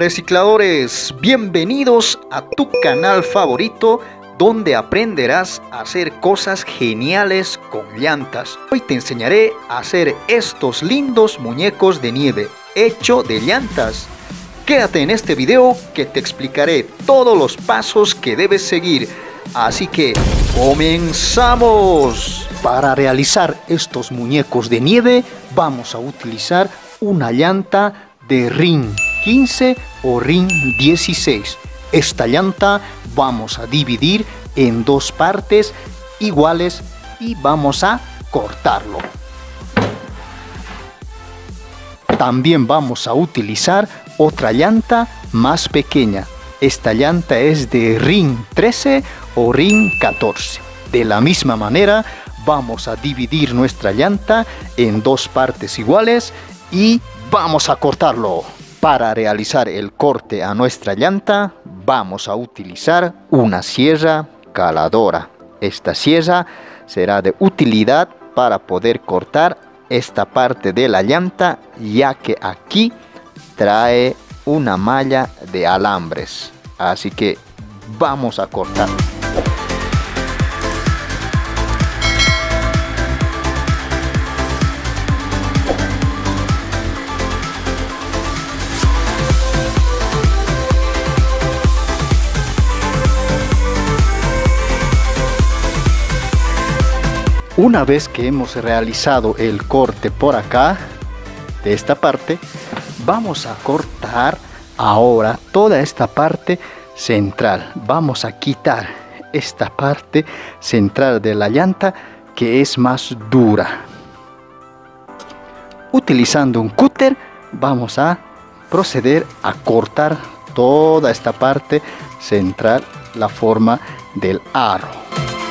recicladores, bienvenidos a tu canal favorito donde aprenderás a hacer cosas geniales con llantas. Hoy te enseñaré a hacer estos lindos muñecos de nieve hecho de llantas. Quédate en este video que te explicaré todos los pasos que debes seguir. Así que ¡comenzamos! Para realizar estos muñecos de nieve vamos a utilizar una llanta de rin 15 o rin 16. Esta llanta vamos a dividir en dos partes iguales y vamos a cortarlo. También vamos a utilizar otra llanta más pequeña. Esta llanta es de rin 13 o rin 14. De la misma manera vamos a dividir nuestra llanta en dos partes iguales y vamos a cortarlo. Para realizar el corte a nuestra llanta vamos a utilizar una sierra caladora. Esta sierra será de utilidad para poder cortar esta parte de la llanta, ya que aquí trae una malla de alambres. Así que vamos a cortar. Una vez que hemos realizado el corte por acá, de esta parte, vamos a cortar ahora toda esta parte central. Vamos a quitar esta parte central de la llanta que es más dura. Utilizando un cúter vamos a proceder a cortar toda esta parte central, la forma del aro.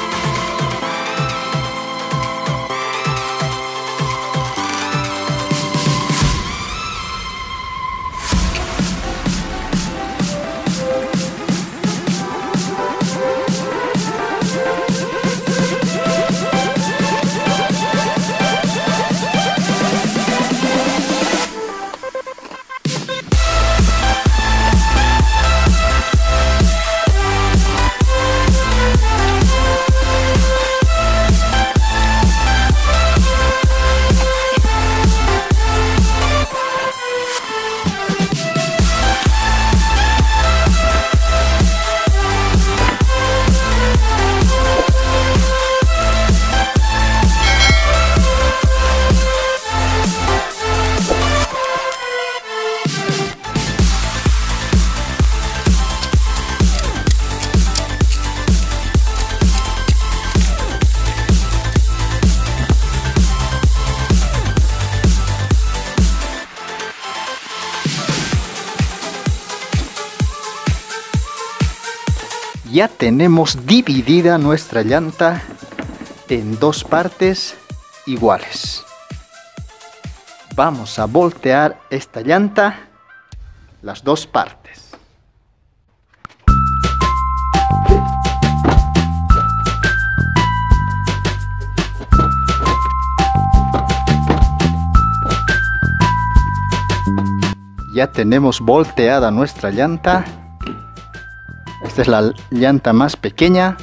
Ya tenemos dividida nuestra llanta en dos partes iguales. Vamos a voltear esta llanta las dos partes. Ya tenemos volteada nuestra llanta. Esta es la llanta más pequeña.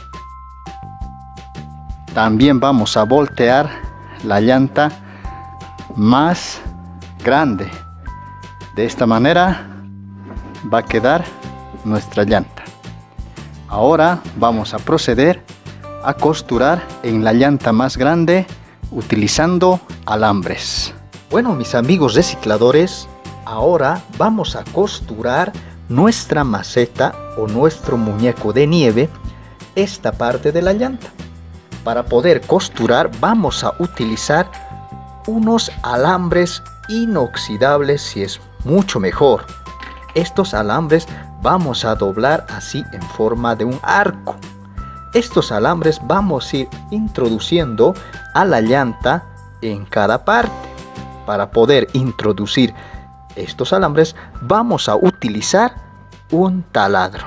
También vamos a voltear la llanta más grande. De esta manera va a quedar nuestra llanta. Ahora vamos a proceder a costurar en la llanta más grande utilizando alambres. Bueno, mis amigos recicladores, ahora vamos a costurar nuestra maceta o nuestro muñeco de nieve, esta parte de la llanta. Para poder costurar vamos a utilizar unos alambres inoxidables, si es mucho mejor. Estos alambres vamos a doblar así en forma de un arco. Estos alambres vamos a ir introduciendo a la llanta en cada parte. Para poder introducir estos alambres vamos a utilizar un taladro.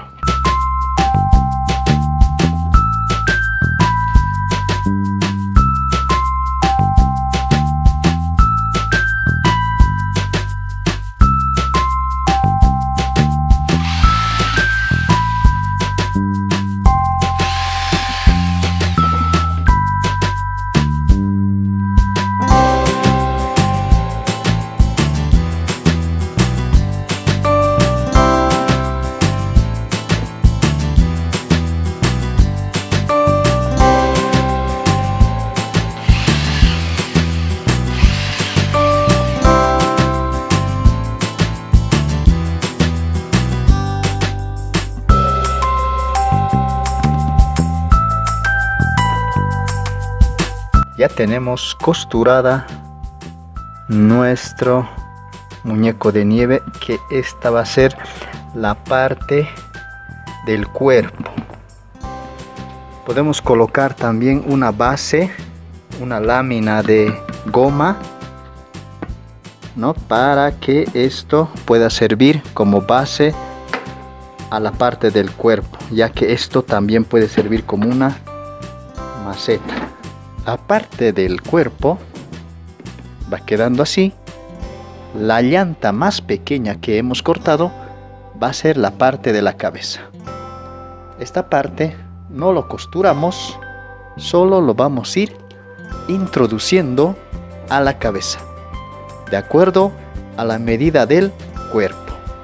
tenemos costurada nuestro muñeco de nieve, que esta va a ser la parte del cuerpo. Podemos colocar también una base, una lámina de goma, ¿no? Para que esto pueda servir como base a la parte del cuerpo, ya que esto también puede servir como una maceta. La parte del cuerpo va quedando así. La llanta más pequeña que hemos cortado va a ser la parte de la cabeza. Esta parte no lo costuramos, solo lo vamos a ir introduciendo a la cabeza, de acuerdo a la medida del cuerpo.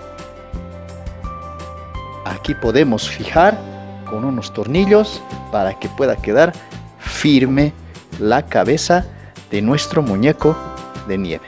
Aquí podemos fijar con unos tornillos para que pueda quedar firme la cabeza de nuestro muñeco de nieve.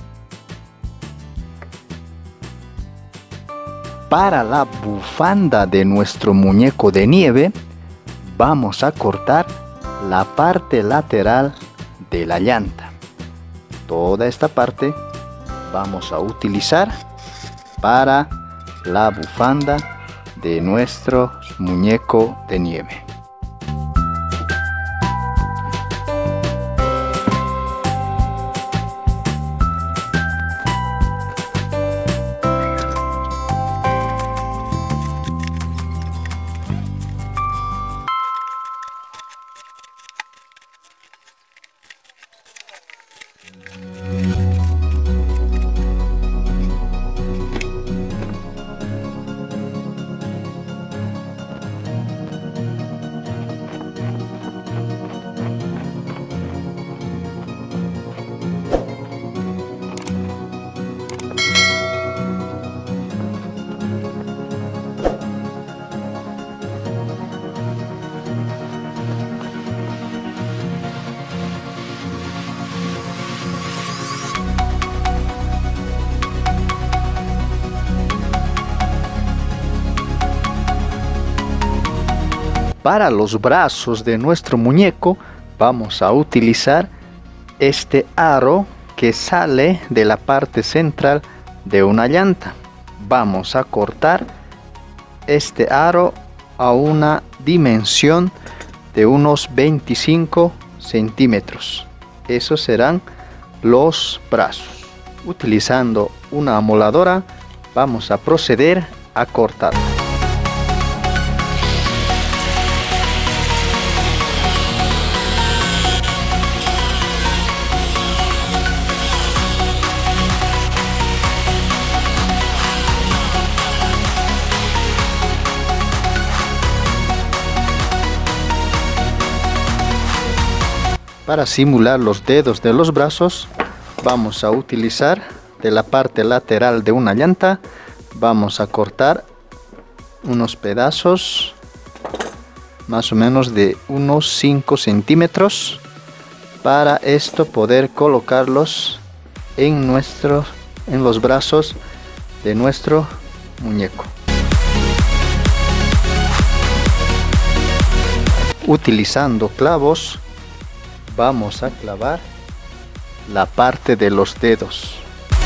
Para la bufanda de nuestro muñeco de nieve, vamos a cortar la parte lateral de la llanta. Toda esta parte vamos a utilizar para la bufanda de nuestro muñeco de nieve. Para los brazos de nuestro muñeco vamos a utilizar este aro que sale de la parte central de una llanta. Vamos a cortar este aro a una dimensión de unos 25 centímetros. Esos serán los brazos. Utilizando una amoladora vamos a proceder a cortar. Para simular los dedos de los brazos, vamos a utilizar de la parte lateral de una llanta, vamos a cortar unos pedazos más o menos de unos 5 centímetros para esto poder colocarlos en los brazos de nuestro muñeco. Utilizando clavos vamos a clavar la parte de los dedos.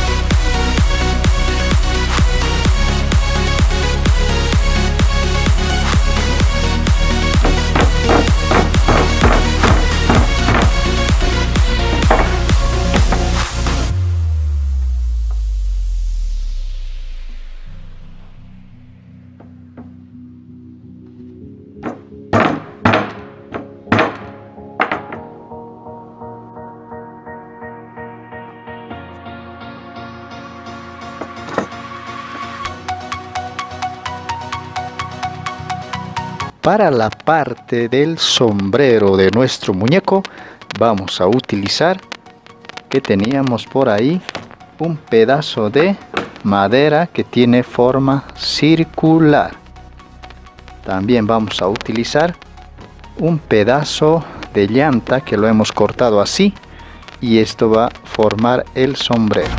Para la parte del sombrero de nuestro muñeco vamos a utilizar, que teníamos por ahí, un pedazo de madera que tiene forma circular. También vamos a utilizar un pedazo de llanta que lo hemos cortado así, y esto va a formar el sombrero.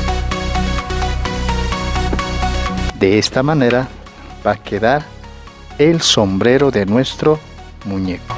De esta manera va a quedar el sombrero de nuestro muñeco.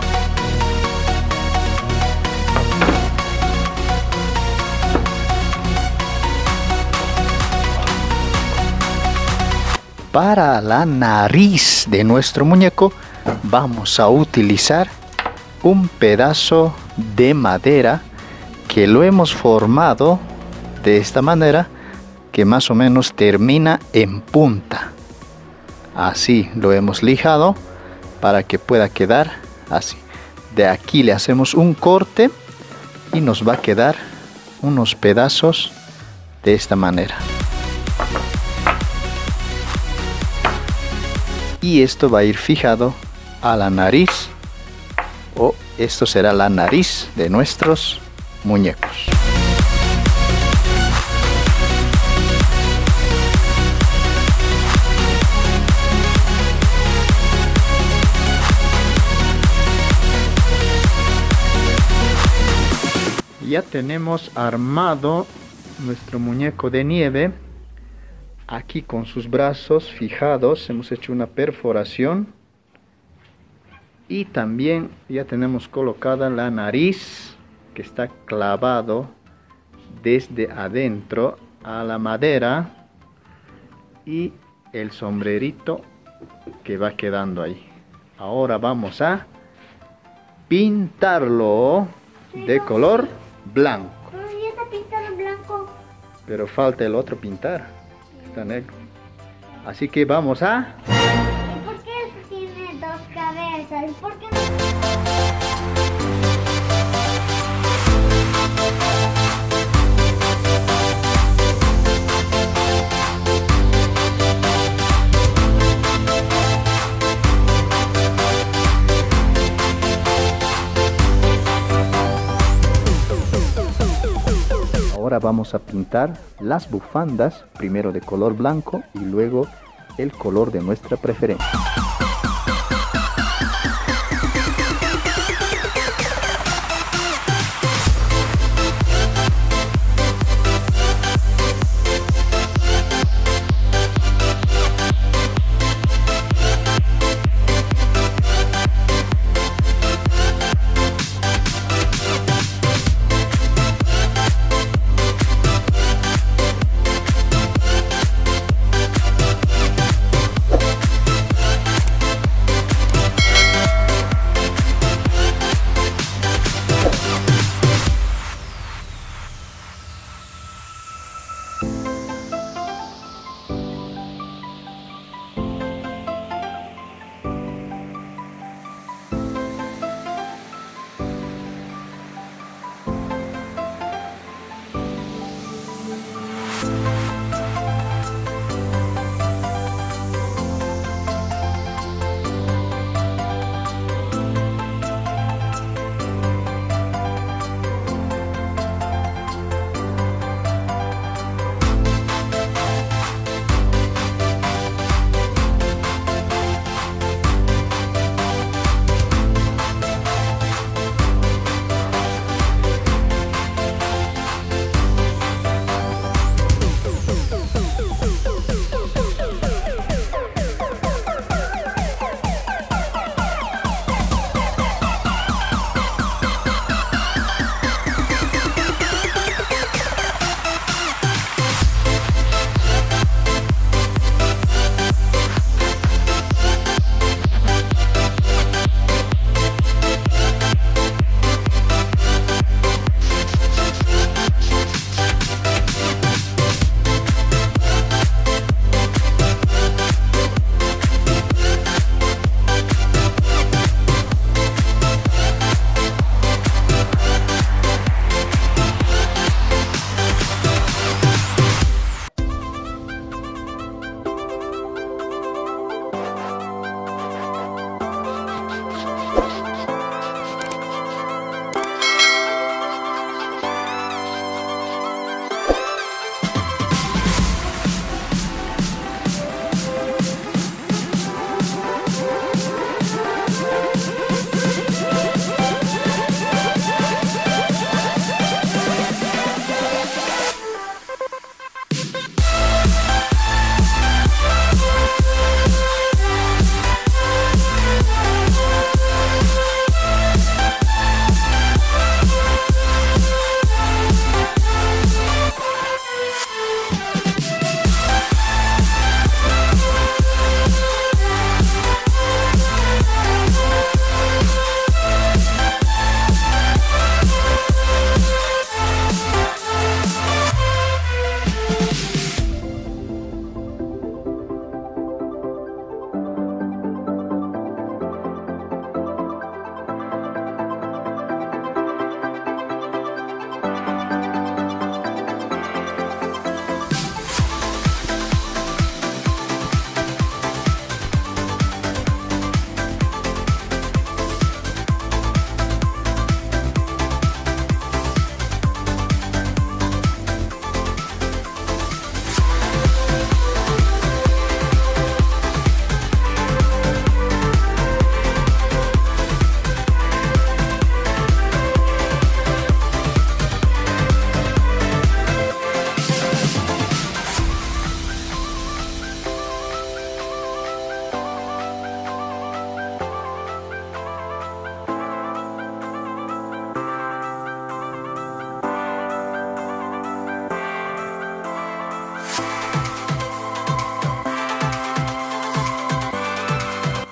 Para la nariz de nuestro muñeco vamos a utilizar un pedazo de madera que lo hemos formado de esta manera, que más o menos termina en punta. Así lo hemos lijado para que pueda quedar así. De aquí le hacemos un corte y nos va a quedar unos pedazos de esta manera. Y esto va a ir fijado a la nariz, o esto será la nariz de nuestros muñecos. Ya tenemos armado nuestro muñeco de nieve. Aquí con sus brazos fijados hemos hecho una perforación y también ya tenemos colocada la nariz, que está clavado desde adentro a la madera, y el sombrerito que va quedando ahí. Ahora vamos a pintarlo de color blanco. Pero ya está pintado en blanco. Pero falta el otro pintar. Está negro. Así que vamos a... ¿Y por qué este tiene dos cabezas? ¿Y por qué no? Ahora vamos a pintar las bufandas, primero de color blanco y luego el color de nuestra preferencia.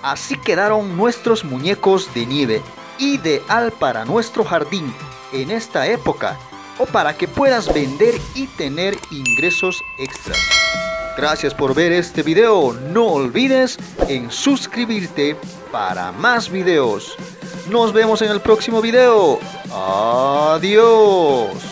Así quedaron nuestros muñecos de nieve, ideal para nuestro jardín en esta época o para que puedas vender y tener ingresos extras. Gracias por ver este video, no olvides en suscribirte para más videos. Nos vemos en el próximo video. Adiós.